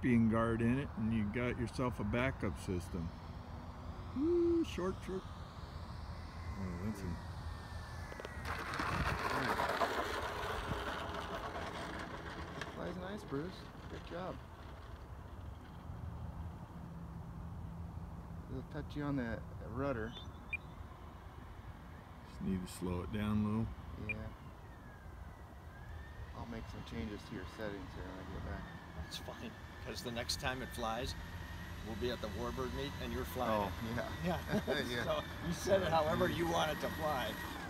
scorpion guard in it, and you got yourself a backup system. Woo, short. Oh, that's a... Flies nice, Bruce. Good job. A little touchy on that rudder. Just need to slow it down a little. Yeah. I'll make some changes to your settings here when I get back. That's fine, because the next time it flies, we'll be at the warbird meet and you're flying. Oh, it. yeah. Yeah. Yeah. So you set it however you want it to fly.